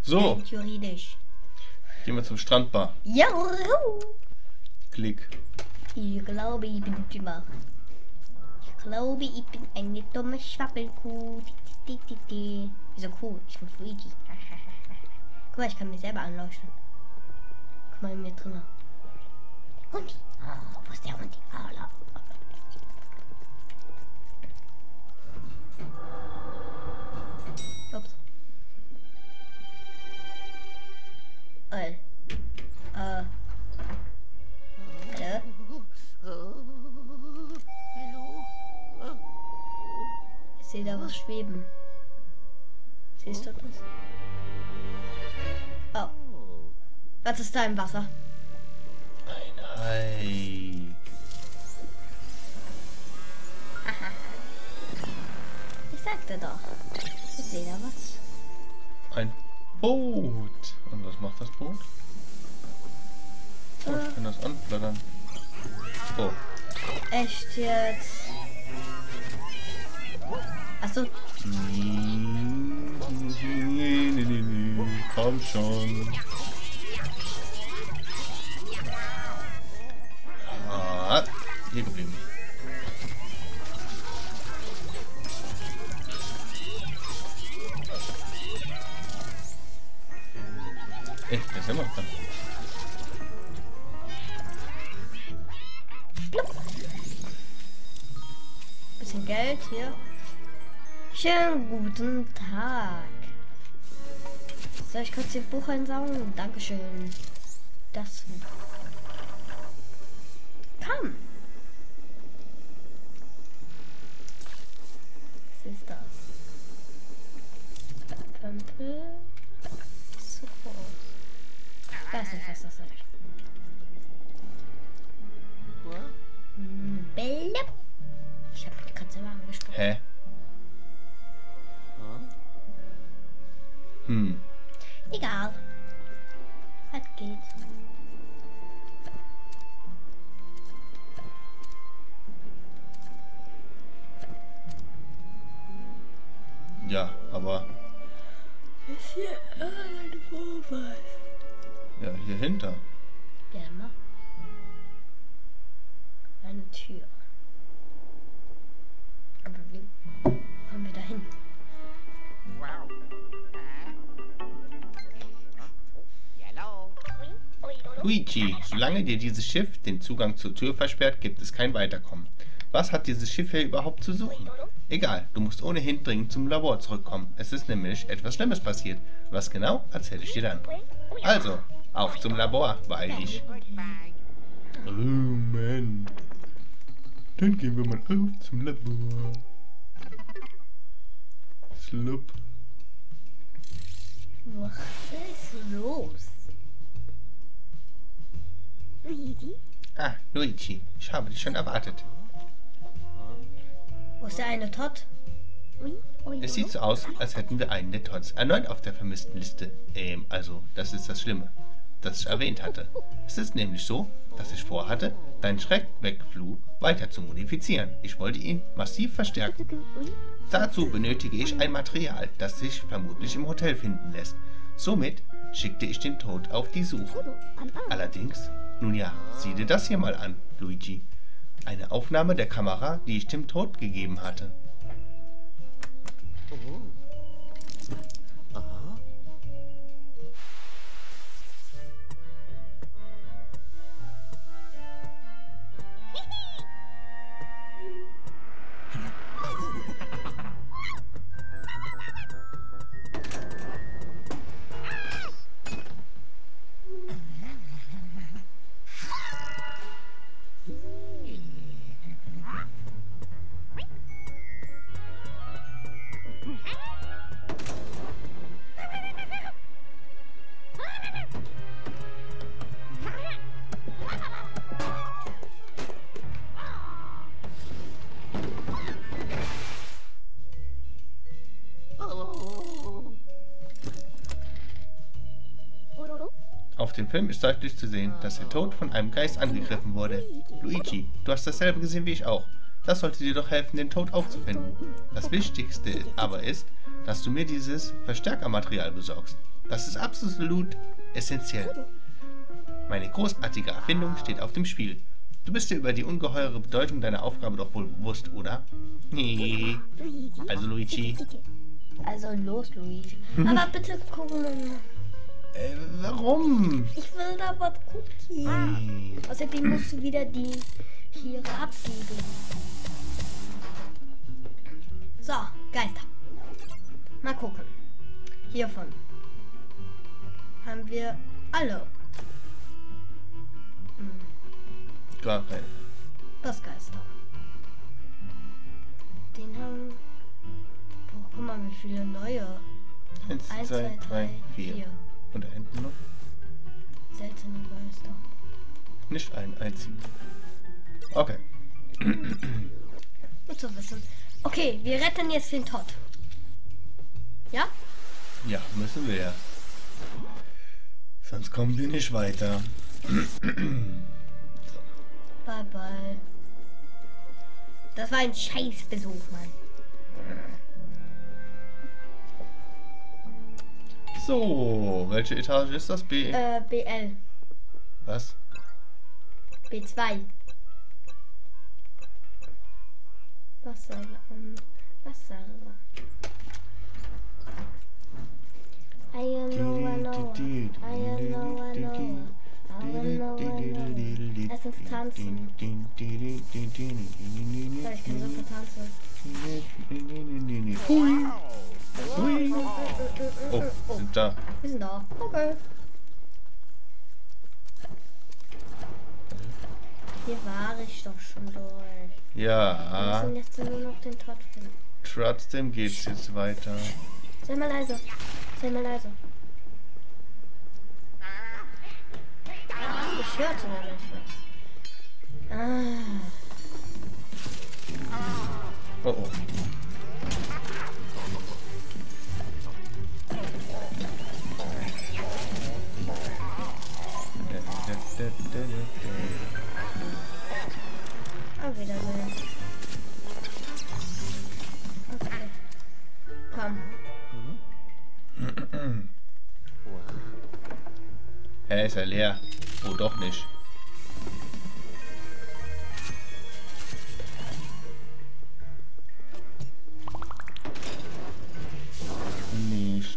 So, Juridisch. gehen wir zum Strandbar. Ja. Klick. Ich glaube, ich bin dümmer. Ich glaube, ich bin eine dumme Schwabbelkuh. Wieso Kuh? Ich bin Luigi. Guck mal, ich kann mir selber anleuchten. Guck mal in mir drin. Hundi. Oh, wo ist der Hundi? Ups. Hallo? Ich sehe da was schweben. Siehst du das? Oh. Was ist da im Wasser? Ein Hai. Ich sagte doch. Ich sehe da was. Ein Boot. Und was macht das Boot? Oh, ich kann das anflattern. Oh. Echt jetzt? Achso. Komm schon. Ah, hier geblieben. Ey, der ist immer da. Bisschen Geld hier. Schönen guten Tag. Soll ich kurz Ihr Buch einsaugen? Dankeschön. Das. Komm. Was ist das? Pömpel. So groß. Ich weiß nicht, was das ist. Bälle. Ich habe die Katze mal angesprochen. Hä? Egal. Was geht? Ja, aber... Ist hier eine Vorweis? Ja, hier hinter. Gerne mal. Eine Tür. Aber wie kommen wir da hin? Luigi, solange dir dieses Schiff den Zugang zur Tür versperrt, gibt es kein Weiterkommen. Was hat dieses Schiff hier überhaupt zu suchen? Egal, du musst ohnehin dringend zum Labor zurückkommen. Es ist nämlich etwas Schlimmes passiert. Was genau, erzähle ich dir dann. Also, auf zum Labor, weil ich... Oh Mann. Dann gehen wir mal auf zum Labor. Slupp. Was ist los? Ah, Luigi, ich habe dich schon erwartet. Wo ist der eine Todd? Es sieht so aus, als hätten wir einen der Tots erneut auf der vermissten Liste. Also, das ist das Schlimme, das ich erwähnt hatte. Es ist nämlich so, dass ich vorhatte, deinen Schreckwegfluh weiter zu modifizieren. Ich wollte ihn massiv verstärken. Dazu benötige ich ein Material, das sich vermutlich im Hotel finden lässt. Somit schickte ich den Tod auf die Suche. Allerdings, nun ja, sieh dir das hier mal an, Luigi. Eine Aufnahme der Kamera, die ich dem Tod gegeben hatte. Auf dem Film ist deutlich zu sehen, dass der Tod von einem Geist angegriffen wurde. Luigi, du hast dasselbe gesehen wie ich auch. Das sollte dir doch helfen, den Tod aufzufinden. Das Wichtigste aber ist, dass du mir dieses Verstärkermaterial besorgst. Das ist absolut essentiell. Meine großartige Erfindung steht auf dem Spiel. Du bist dir über die ungeheure Bedeutung deiner Aufgabe doch wohl bewusst, oder? Nee. Also Luigi. Also los, Luigi. Aber bitte gucken wir mal. Warum? Ich will da was gucken. Außerdem musst du wieder die hier abgeben. So, Geister. Mal gucken. Hiervon haben wir alle. Gar keine. Das Geister. Den haben. Boah, guck mal, wie viele neue. 1, 2, 3, 4. Und da hinten noch? Seltene Geister. Nicht einen einzigen. Okay. Gut zu wissen. Okay, wir retten jetzt den Todd. Ja? Ja, müssen wir ja. Sonst kommen wir nicht weiter. Bye bye. Das war ein Scheißbesuch, Mann. So, welche Etage ist das? B? BL. Was? B2. Wasser. Wasser. I know. Lass uns tanzen. So, ich kann super tanzen. Hui. Hui. Oh, sind da. Wir sind da. Okay. Hier war ich doch schon durch. Ja. Wir müssen jetzt nur noch den Todd finden. Trotzdem geht's jetzt weiter. Sei mal leise. Sei mal leise. Ich hörte natürlich was. Oh oh. Auf Wiedersehen. Okay. Komm. Hä, ist er leer? Oh, doch nicht. Nicht.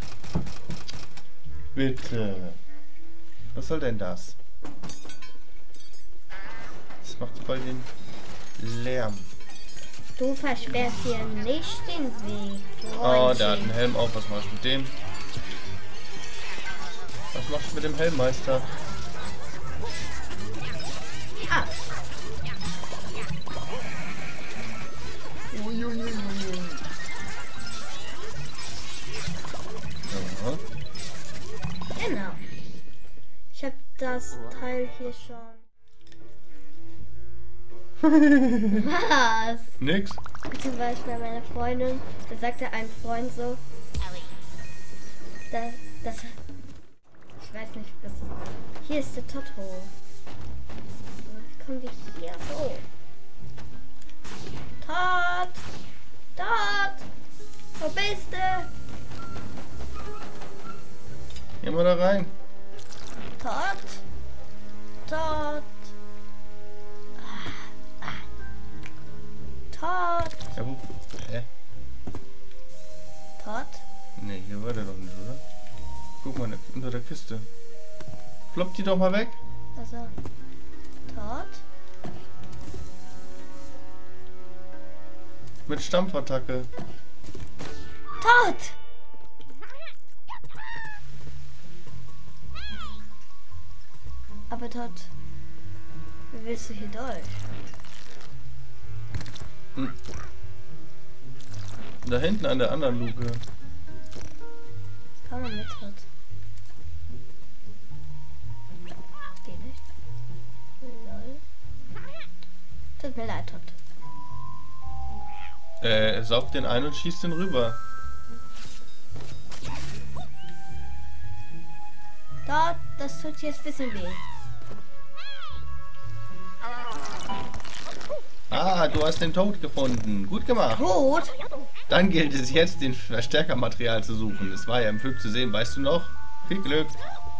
Bitte. Was soll denn das? Das macht voll den Lärm. Du versperrst hier nicht den Weg. Oh, der hat einen Helm auf. Was machst du mit dem? Was machst du mit dem Helmmeister? Ah. Ja. Genau. Ich habe das Teil hier schon. Was? Nix. Zum Beispiel meine Freundin, da sagte ein Freund so, das ich weiß nicht, was das ist. Hier ist der Totto. Wie kommen wir hier so? Todd! Todd! Wo bist du? Geh mal da rein. Todd! Todd! Todd! Ja, wo? Hä? Todd? Nee, hier war der doch nicht, oder? Guck mal, unter der Kiste. Ploppt die doch mal weg. Also, Todd? Mit Stampfattacke. Todd! Aber Todd, wie willst du hier durch? Hm. Da hinten an der anderen Luke. Komm mal mit, Todd. Geh nicht. Lol. Tut mir leid, Todd. Saugt den ein und schießt den rüber. Todd, das tut jetzt ein bisschen weh. Ah, du hast den Tod gefunden. Gut gemacht. Tot? Dann gilt es jetzt, den Verstärkermaterial zu suchen. Es war ja im Film zu sehen, weißt du noch? Viel Glück.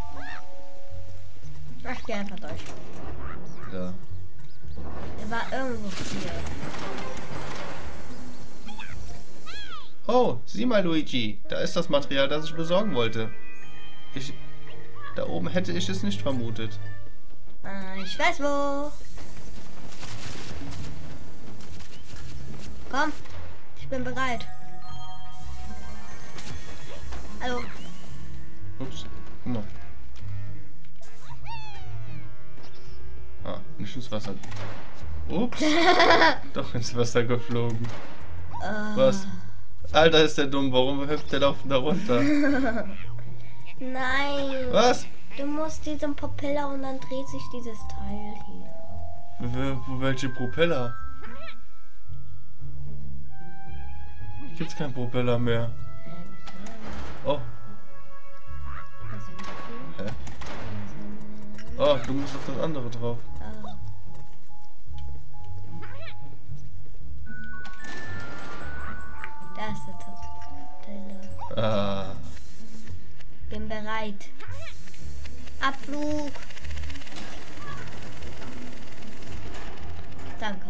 Ich geh einfach durch. Ja. Er war irgendwo hier. Oh, sieh mal, Luigi. Da ist das Material, das ich besorgen wollte. Da oben hätte ich es nicht vermutet. Ich weiß wo. Komm, ich bin bereit. Hallo. Ups, guck mal. Ah, nicht ins Wasser. Ups. Doch ins Wasser geflogen. Was? Alter, ist der dumm. Warum hüpft der da runter? Nein. Was? Du musst diesen Propeller und dann dreht sich dieses Teil hier. Welche Propeller? Gibt's keinen Propeller mehr. Oh. Hä? Oh, du musst auf das andere drauf. Da ist der Propeller. Ah. Bin bereit. Abflug. Danke.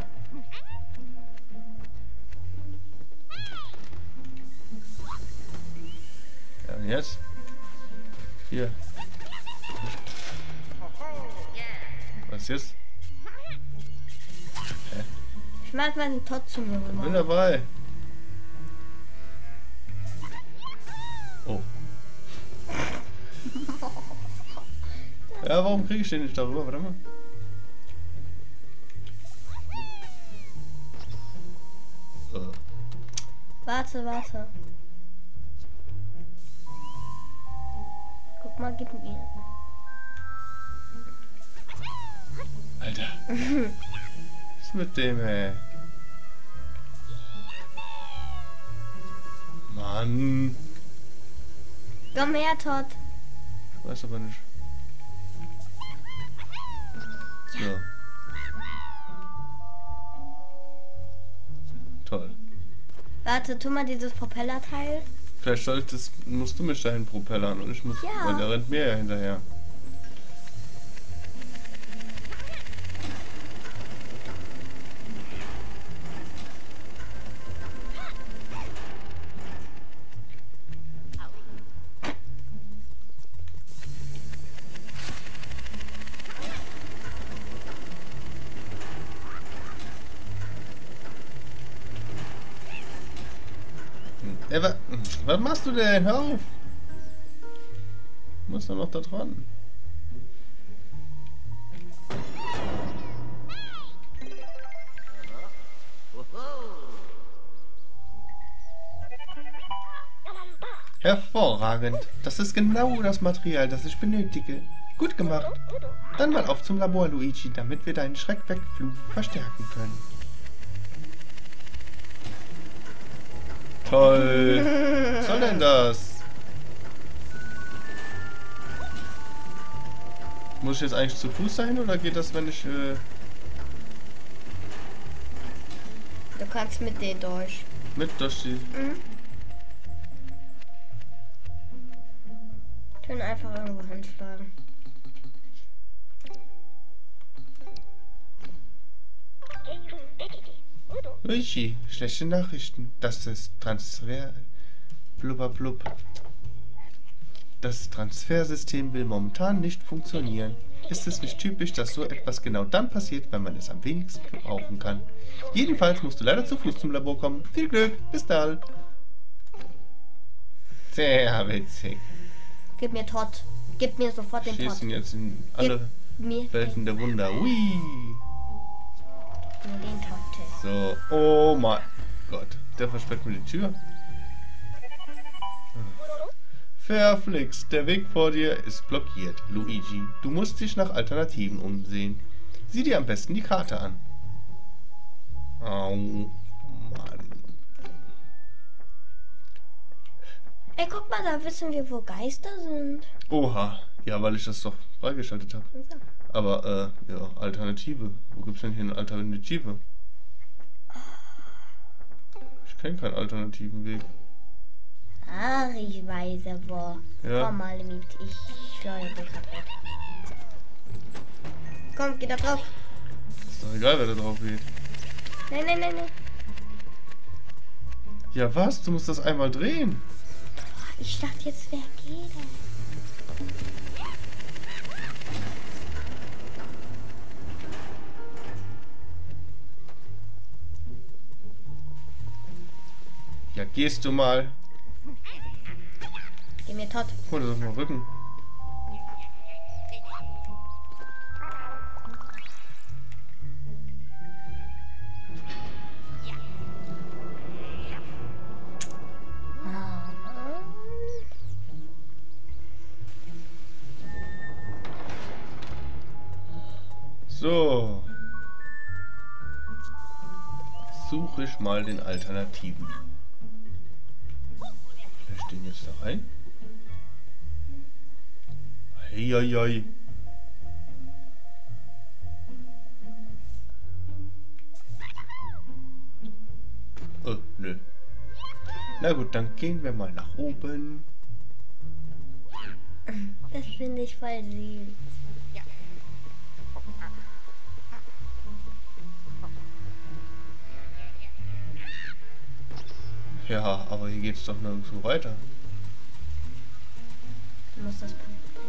Ja, und jetzt? Hier. Was jetzt? Hä? Ich mag mal den Tod zu mir Bin rüber. dabei. Oh. Ja, warum kriege ich den nicht darüber? Warte mal. Warte. Guck mal, gib mir. Alter. Was ist mit dem, ey? Mann. Komm her, Todd. Ich weiß aber nicht. So. Toll. Warte, tu mal dieses Propellerteil. Vielleicht musst du mich dahin propellern und ich muss. Ja. Weil der rennt mir ja hinterher. Ey, was machst du denn? Hör auf! Du musst doch noch da dran. Hervorragend. Das ist genau das Material, das ich benötige. Gut gemacht. Dann mal auf zum Labor, Luigi, damit wir deinen Schreckwegflug verstärken können. Toll. Was soll denn das? Muss ich jetzt eigentlich zu Fuß sein oder geht das, wenn ich... Du kannst mit denen durch. mit durch die... Können einfach irgendwo hinschlagen. Luigi, schlechte Nachrichten. Das Transfersystem will momentan nicht funktionieren. Ist es nicht typisch, dass so etwas genau dann passiert, wenn man es am wenigsten brauchen kann? Jedenfalls musst du leider zu Fuß zum Labor kommen. Viel Glück, bis dann. Sehr witzig. Gib mir Todd. Gib mir sofort den Todd. Schießen jetzt in alle Mir Welten der Wunder. Ui. nur den Todd. So, oh mein Gott. Der versperrt mir die Tür. Verflixt, der Weg vor dir ist blockiert. Luigi, du musst dich nach Alternativen umsehen. Sieh dir am besten die Karte an. Oh, Mann. Ey, guck mal, da wissen wir, wo Geister sind. Oha. Ja, weil ich das doch freigeschaltet habe. Aber, ja, Alternative. Wo gibt's denn hier eine Alternative? Ich Ich kenne keinen alternativen Weg. Ach, ich weiß wo. Ja. Komm mal mit, ich schleudere dich gerade weg. Komm, geh da drauf. Ist doch egal, wer da drauf geht. Nein, nein, nein, nein. Ja, was? Du musst das einmal drehen. Ich dachte jetzt, wer geht das? Ja, gehst du mal. Geh mir tot. Hol dir doch mal Rücken. So. Suche ich mal den Alternativen. Wir stehen jetzt da rein. Eieiei. Nö. Na gut, dann gehen wir mal nach oben. Das finde ich voll süß. Ja, aber hier geht's doch nirgendwo weiter. Du musst das...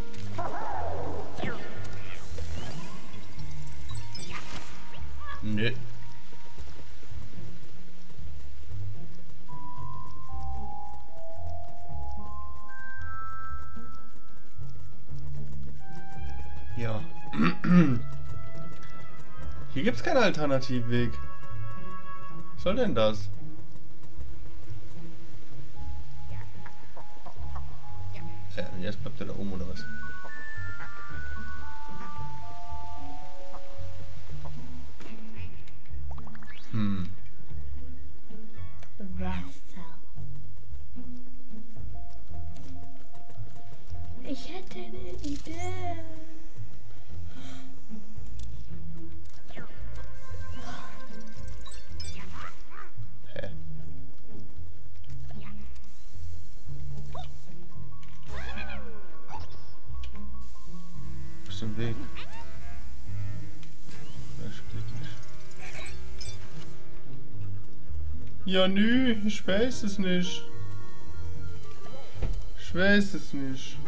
Nö. Ja. Hier gibt's keinen Alternativweg. Was soll denn das? Ja, und jetzt bleibt er da oben oder was? Wasser. Ich hätte eine Idee. Hä? Was ist ein Weg? Das geht nicht. Ja, nö, ich weiß es nicht. Ich weiß es nicht.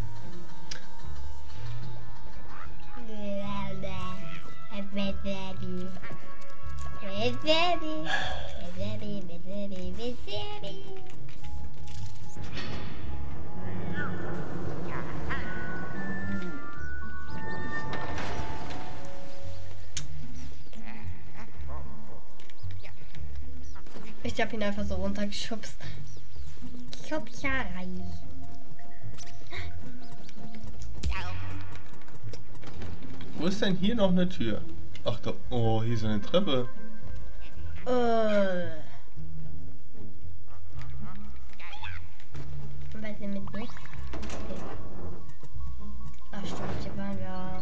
Ich hab ihn einfach so runtergeschubst. Schubserei. Wo ist denn hier noch eine Tür? Ach da, oh, hier ist eine Treppe. Was denn mit mir? Okay. Ach stimmt, hier waren wir.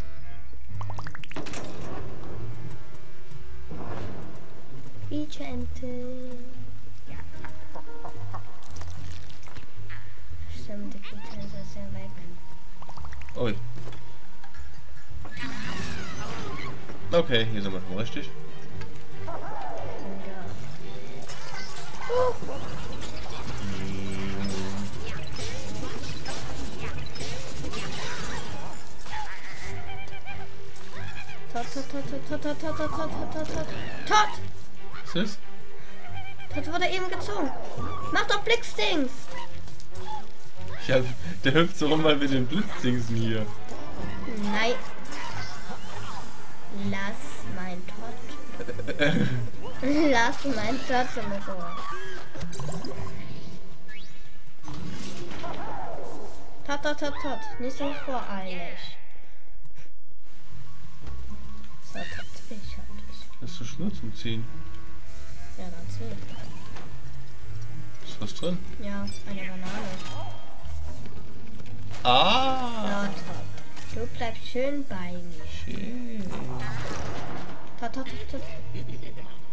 Feature-Ente. Stimmt, die Feature-Ente ist ja weg. Ui. Okay, hier sind wir schon richtig. Tot! Was ist? Das wurde eben gezogen. Mach doch Blitzdings! Ja, der hüpft so rum, weil wir den Blitzdingsen hier. Nein. Lass mein Tot. Lass mein Tot in Ruhe. Tot. Nicht so voreilig. So, tot. Ich hab dich. Das ist eine Schnur zum Ziehen. Ja, dann zieh. Ist was drin? Ja, eine Banane. Ah! Ja, tot. Du bleibst schön bei mir. Schön. Tot.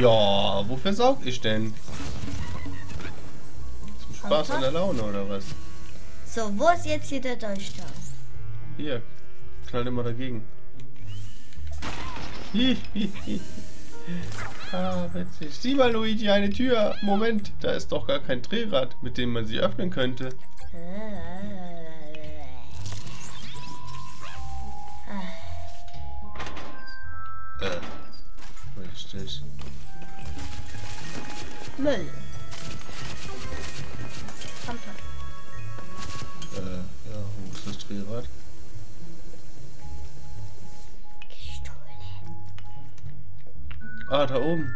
Ja, wofür saug ich denn? Zum Spaß an der Laune oder was? So, wo ist jetzt hier der Durchgang? Hier, knallt immer dagegen. Ah, witzig. Sieh mal, Luigi, eine Tür. Moment, da ist doch gar kein Drehrad, mit dem man sie öffnen könnte. Was ist das? Müll. Komm schon. Ja, wo ist das Drehrad? Gestohlen. Ah, da oben.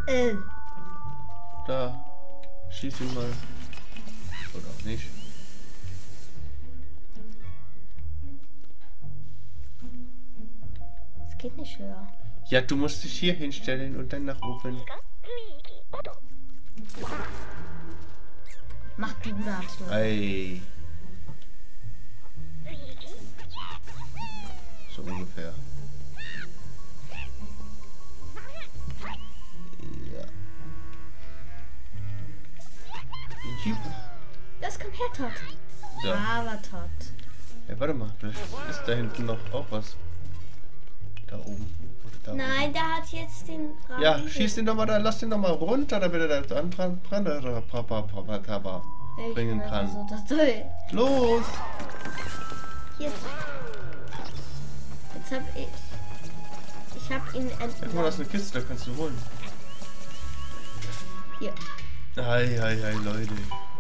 Da. Schieß ihn mal. Oder auch nicht. Es geht nicht höher. Ja, du musst dich hier hinstellen und dann nach oben. Mach du das. Ei. So ungefähr. Ja. Das kommt her, Todd. Ja. Aber Todd. Ja, warte mal, vielleicht ist da hinten noch auch was. Da oben. Da Nein, oben. der hat jetzt den Rahmen. Ja, schieß den doch mal da, lass den doch mal runter, damit er da dran bringen kann. So, das soll. Los! Hier. Jetzt hab ich. Ich hab ihn Guck mal, das ist eine Kiste, da kannst du holen. Hier. Ei, Leute.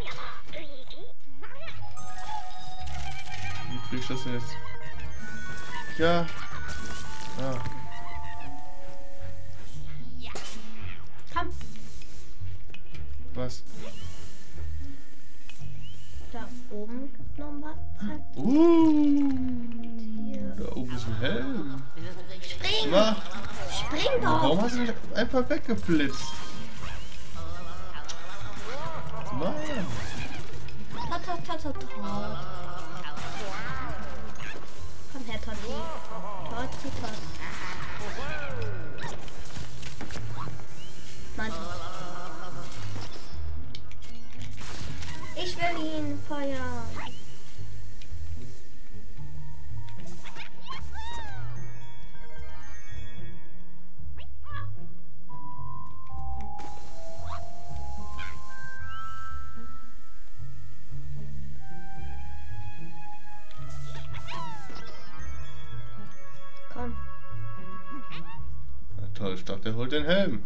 Wie krieg ich das denn jetzt? Ja. Ah. Komm. Was? Da oben gibt noch was. Hier. Da oben ist ein Helm. Spring! Na, Spring doch! warum hast du dich einfach weggeblitzt? Mann. Tot. Komm her, Totti. Tot. Mann. Ich will ihn feuern. Komm. Na toll, ich dachte, der holt den Helm.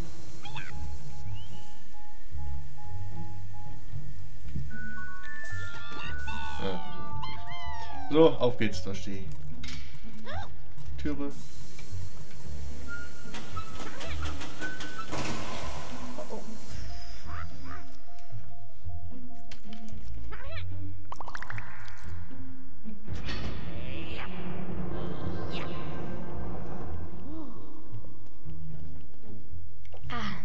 Ja. So, auf geht's durch die Türe. Oh. Ah.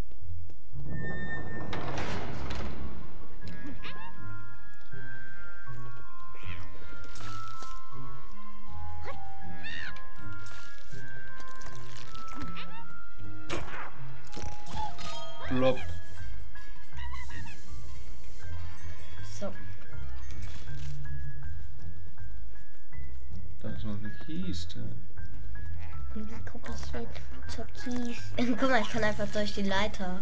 Plopp. So. Da ist noch eine Kiste. Und wie kommt das jetzt zur Kiste? Guck mal, ich kann einfach durch die Leiter.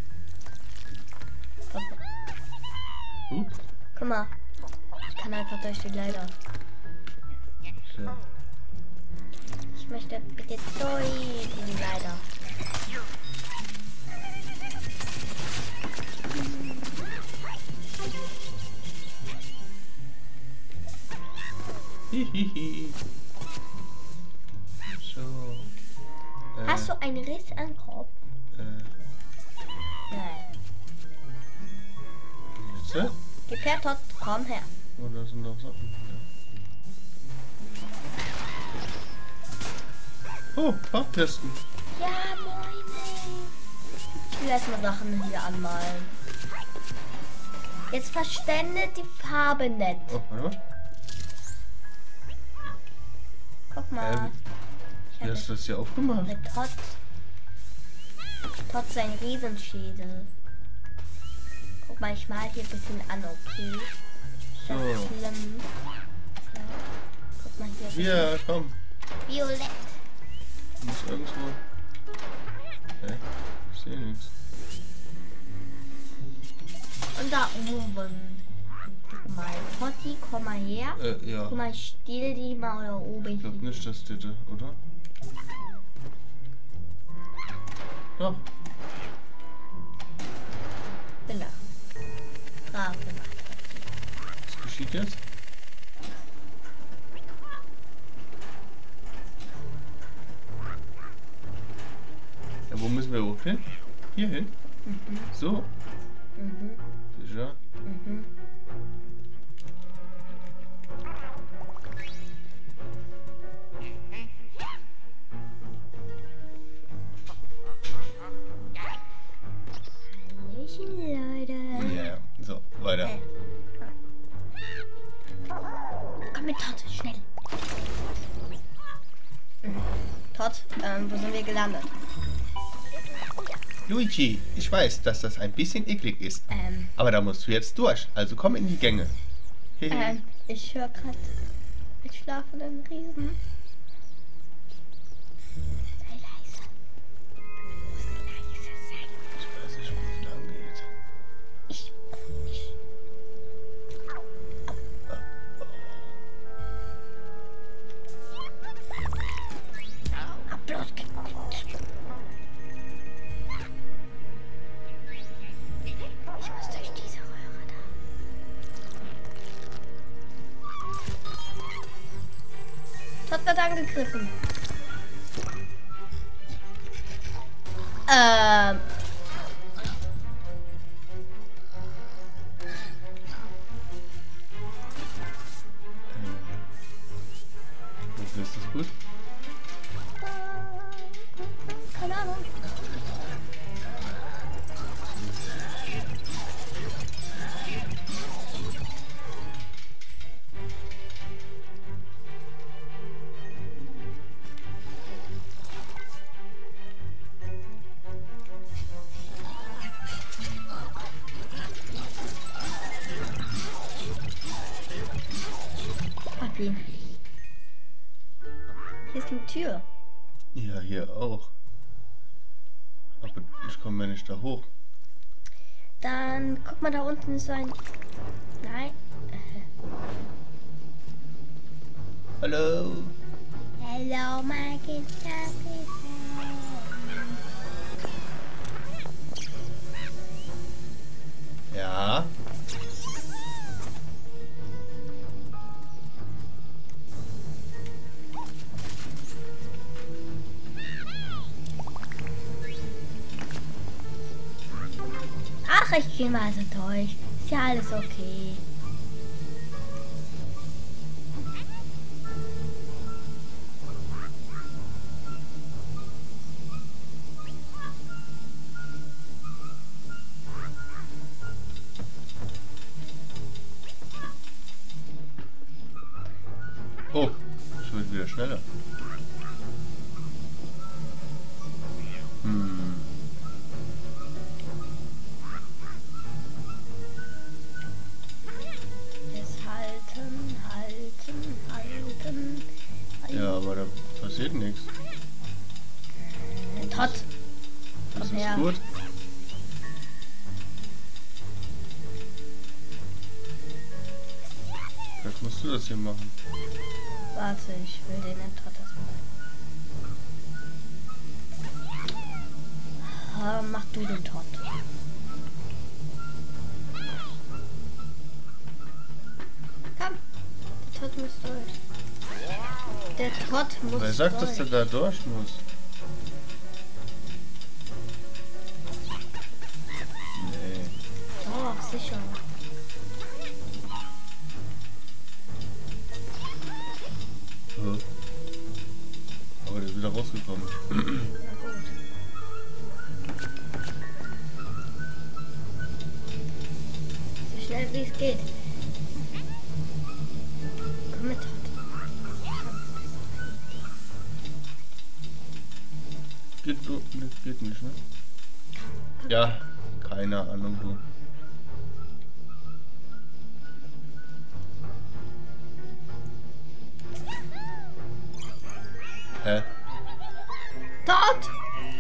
Guck mal. Ich kann einfach durch die Leiter. So. Ich möchte bitte durch die Leiter. Hihihi. So. Hast du einen Riss am Kopf? Nein. Jetzt? Gib her, Todd. Komm her. Oh, da sind noch Sachen. Ja. Oh, Farbtesten. Ja, moin. Ich will erstmal Sachen hier anmalen. Jetzt verschwende die Farbe nicht. Oh, warte mal. Guck mal. Wie hast du das hier aufgemacht? Mit Todd. Trotz sein Riesenschädel. Guck mal, ich mal hier ein bisschen an, okay? Das So. ist schlimm. So. Guck mal hier. Hier, komm. Violett. Muss irgendwo. Hä? Ich sehe nichts. Und da oben. Guck mal, Potti, komm mal her. Ja. Guck mal, ich stehl die mal da oben. Ich glaube nicht, dass das, oder? Doch. Genau. Brav gemacht. Was geschieht jetzt? Ja, wo müssen wir hoch hin? Hier hin? So? Sicher? Hallöchen, Leute. Ja. So, weiter. Komm mit Todd, schnell. Todd, wo sind wir gelandet? Luigi, ich weiß, dass das ein bisschen eklig ist. Aber da musst du jetzt durch. Also komm in die Gänge. Ich höre gerade einen schlafenden Riesen. Sei leise. Du musst leise sein. Ich weiß nicht, wo es lang geht. Ich auch nicht. Hab bloß geguckt. Ich muss durch diese Röhre da. Todd wird angegriffen. Wofür ist das gut? Keine Ahnung. Papi. Hier ist eine Tür. Ja, hier auch. Aber ich komme ja nicht da hoch. Dann guck mal, da unten ist so ein... Nein. Hallo. Hello, my kids. Ja. Ach, ich gehe mal so durch. Ist ja alles okay. Oh, ich wird wieder schneller. Jetzt halten. Ja, aber da passiert nichts. Todd. Das Komm ist her. gut. Vielleicht musst du das hier machen. Warte, ich will den Todd erstmal. Mach du den Todd. Komm, der Todd muss durch. Der Todd muss Wer sagt, dass durch. du da durch musst? Nee. Doch, sicher. Aber der ist wieder rausgekommen. Na gut. So schnell wie es geht. Komm mit, Todd. Geht nicht, ne? Ja, keine Ahnung, du. Hä? Dort!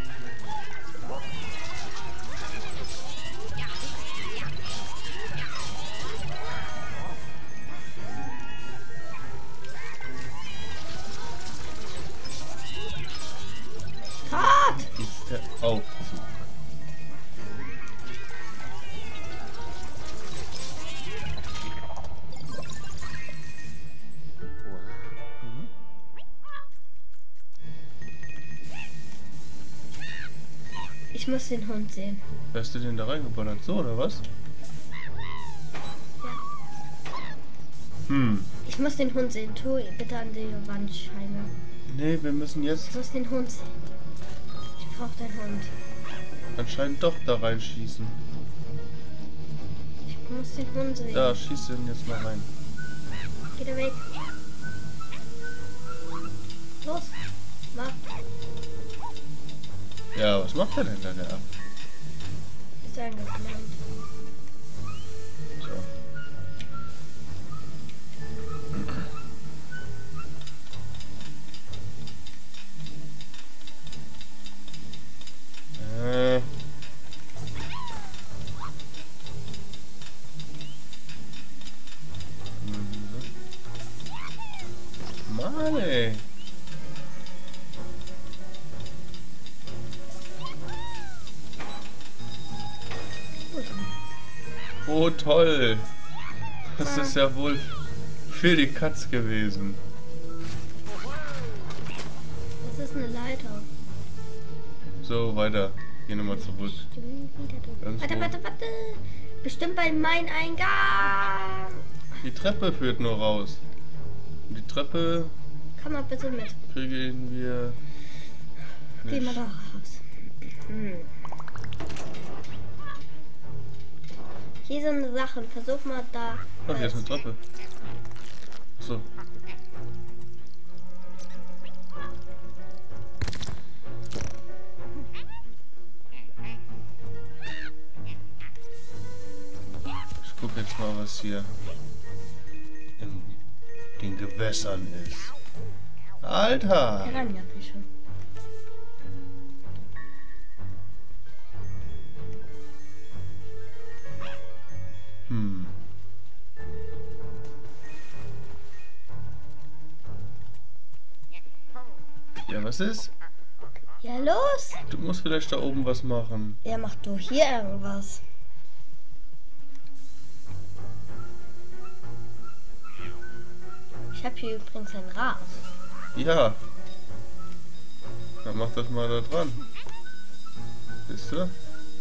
Dort! Ist der Aufzug. Ich muss den Hund sehen. Wer hast du denn da reingeballert? So, oder was? Hm. Ich muss den Hund sehen. Tu bitte an die Wandscheine. Nee, wir müssen jetzt Ich muss den Hund sehen. Ich brauche den Hund. anscheinend doch da reinschießen. Ich muss den Hund sehen. Da, schieß den jetzt mal rein. Geht er weg. Los. Mach. Ja, was macht er denn da, der ab? Ist angeklemmt. So. Mann, ey. Oh, toll. Das ist ja wohl für die Katz gewesen. Das ist eine Leiter. So, weiter. Geh nochmal zurück. Warte, warte, warte. Bestimmt bei meinem Eingang. Die Treppe führt nur raus. Und die Treppe Komm mal bitte mit. kriegen wir Geh mal nicht. da raus. Hier sind Sachen. Versuch mal da. Oh, hier ist eine Treppe. So. Ich guck jetzt mal, was hier in den Gewässern ist. Alter! Piranha-Fische. Hm. Ja, was ist? Ja, los. Du musst vielleicht da oben was machen. Ja, mach du hier irgendwas. Ich habe hier übrigens ein Rad. Ja. Dann mach das mal da dran. Siehst du?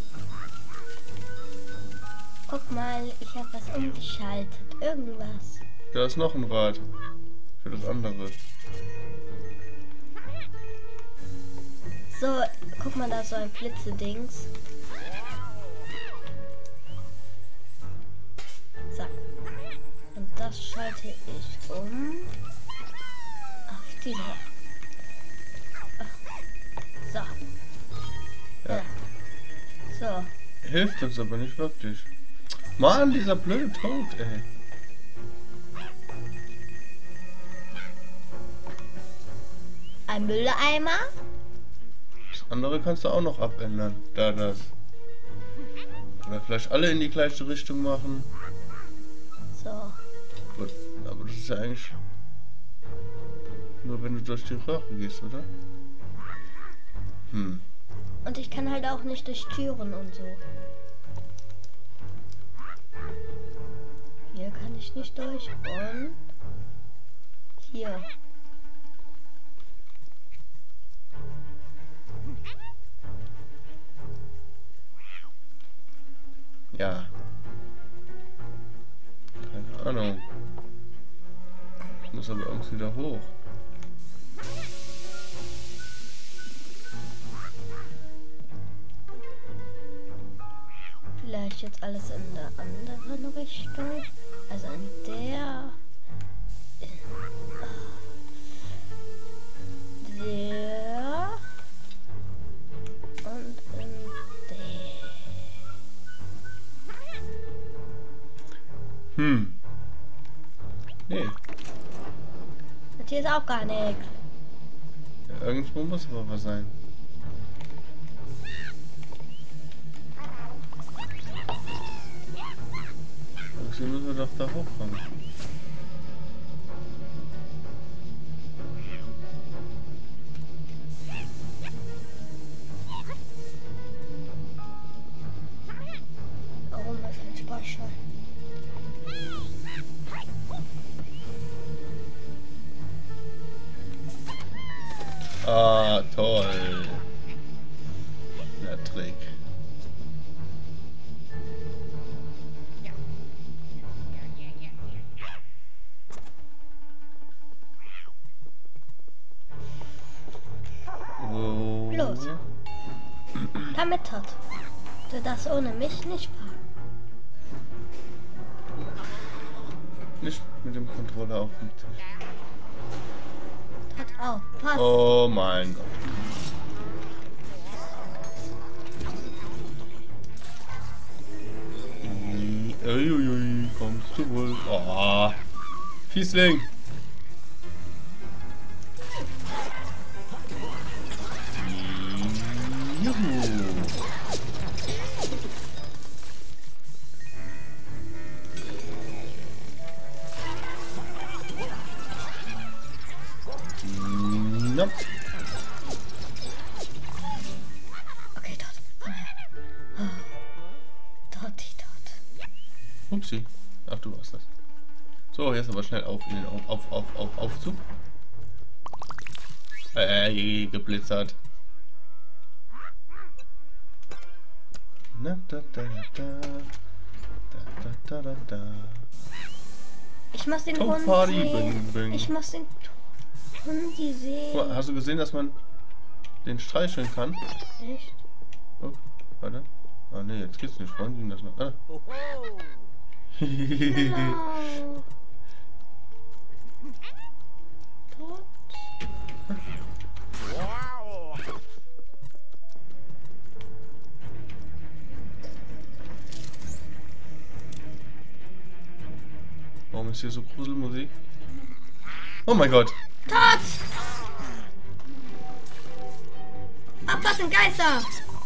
Guck mal, ich habe was umgeschaltet. Irgendwas. Da ist noch ein Rad. Für das andere. So, guck mal, da ist so ein Blitzedings. So. Und das schalte ich um. Auf diese. So. Ja. So. Hilft uns aber nicht wirklich. Mann, dieser blöde Tod, ey. Ein Mülleimer. Das andere kannst du auch noch abändern. Da, das. Oder vielleicht alle in die gleiche Richtung machen. So. Gut, aber das ist ja eigentlich nur, wenn du durch die Röhre gehst, oder? Hm. Und ich kann halt auch nicht durch Türen und so. Hier kann ich nicht durch. Und hier. Ja. Keine Ahnung. Ich muss aber irgendwie wieder hoch. Vielleicht jetzt alles in der anderen Richtung. Also in der. Der. Und in der. Nee. Das hier ist auch gar nichts. Ja, irgendwo muss aber was sein. Irgendwie müssen wir doch da hochkommen. Warum ist ein Speicher? Ah, toll. Der Trick. Oh. Los. Damit Todd. Du darfst ohne mich nicht fahren. Nicht mit dem Controller auf dem Tisch. Todd auf. Pass. Oh mein Gott. Uiuiui, kommst du wohl? Oh, Fiesling. Juhu. Nope. Okay, Todd. Komm her. Todd. Upsi. Ach, du warst das. So, jetzt aber schnell auf in den Aufzug. Geblitzert. Na, da, da, da, da, da, da, da. Ich muss den Hund Party, sehen. bing. Ich muss den Hund sehen. Guck mal, hast du gesehen, dass man den streicheln kann? Echt? Oh, warte. Ah ne, jetzt geht's nicht. Vorhin ging das noch. Ah. Genau. Todd. Warum ist hier so Gruselmusik? Oh mein Gott! Todd! Abpassen, Geister!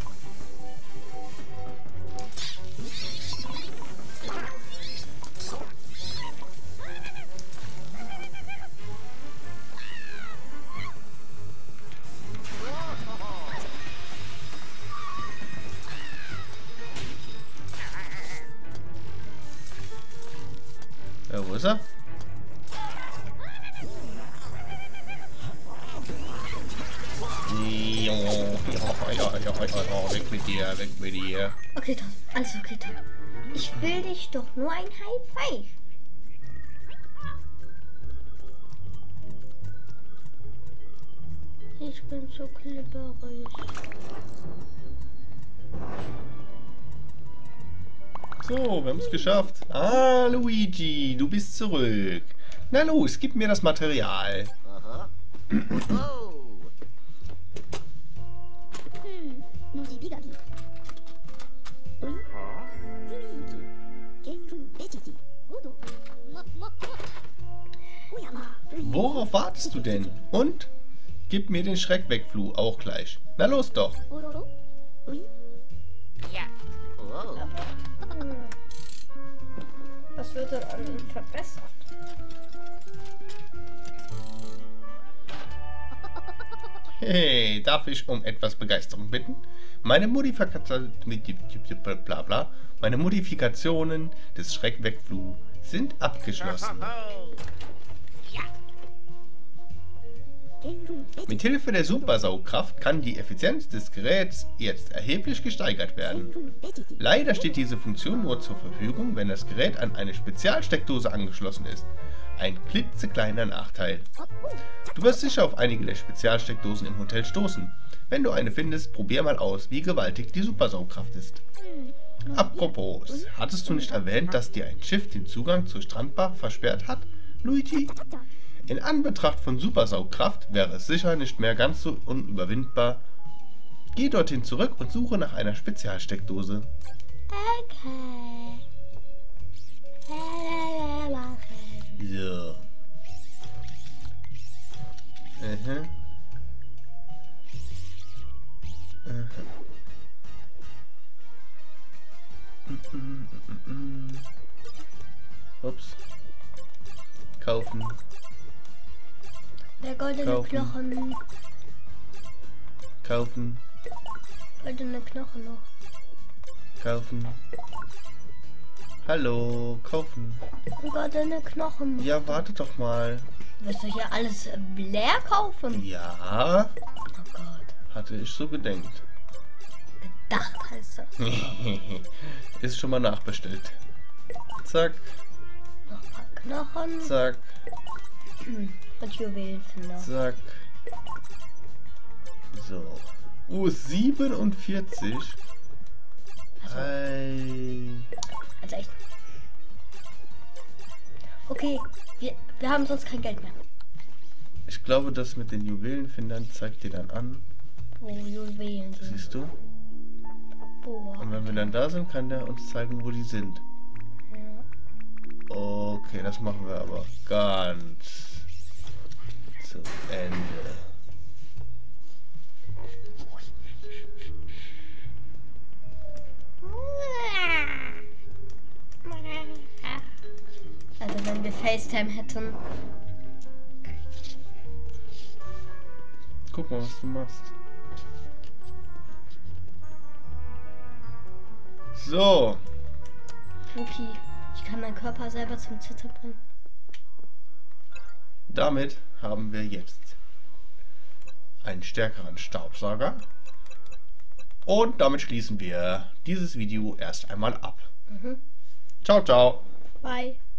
Ja, wo ist er? Weg mit dir, weg mit dir. Okay, Todd. Alles okay, Todd. Ich will dich doch nur ein High Five. Ich bin so klipperig. So, wir haben es geschafft. Ah, Luigi, du bist zurück. Na los, gib mir das Material. Worauf wartest du denn? Und? Gib mir den Schreckwegfluh auch gleich. Na los doch. Was wird dann verbessert? Hey, darf ich um etwas Begeisterung bitten? Meine Modifikationen des Schreckwegfluh sind abgeschlossen. Mithilfe der Supersaugkraft kann die Effizienz des Geräts jetzt erheblich gesteigert werden. Leider steht diese Funktion nur zur Verfügung, wenn das Gerät an eine Spezialsteckdose angeschlossen ist. Ein klitzekleiner Nachteil. Du wirst sicher auf einige der Spezialsteckdosen im Hotel stoßen. Wenn du eine findest, probier mal aus, wie gewaltig die Supersaugkraft ist. Apropos, hattest du nicht erwähnt, dass dir ein Schiff den Zugang zur Strandbar versperrt hat, Luigi? In Anbetracht von Supersaugkraft wäre es sicher nicht mehr ganz so unüberwindbar. Geh dorthin zurück und suche nach einer Spezialsteckdose. Okay. So. Aha. Aha. Ups. Kaufen. Der goldene Knochen. Kaufen. Goldene Knochen noch. Kaufen. Hallo, kaufen. Goldene Knochen. Ja, warte doch mal. Willst du hier alles leer kaufen? Ja, Oh Gott. hatte ich so gedenkt. Gedacht heißt das. Ist schon mal nachbestellt. Zack, Noch ein paar Knochen. zack, Und Juwelenfinder. zack. So. 47. Ei. Also echt. Okay, wir haben sonst kein Geld mehr. Ich glaube, das mit den Juwelenfindern zeigt dir dann an. Wo Juwelen sind. Siehst du? Boah. Und wenn wir dann da sind, kann der uns zeigen, wo die sind. Ja. Okay, das machen wir aber ganz zu Ende. Also wenn wir FaceTime hätten. Guck mal, was du machst. So, Okay, ich kann meinen Körper selber zum Zittern bringen. damit haben wir jetzt einen stärkeren Staubsauger. Und damit schließen wir dieses Video erst einmal ab. Ciao, ciao. Bye.